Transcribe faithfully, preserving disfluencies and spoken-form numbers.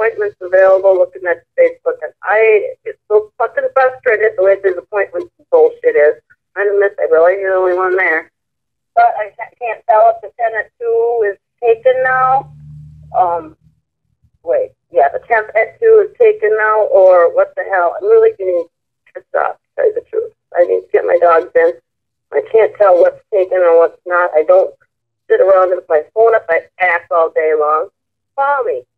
appointments available looking at Facebook, and I it's so fucking frustrated the way these appointments bullshit is. I admit I really am the only one there. But I can't tell if the ten at two is taken now. Um, wait, yeah, the tenth at two is taken now, or what the hell? I'm really getting pissed off, to tell you the truth. I need to get my dogs in. I can't tell what's taken and what's not. I don't sit around with my phone up my ass all day long. Call me.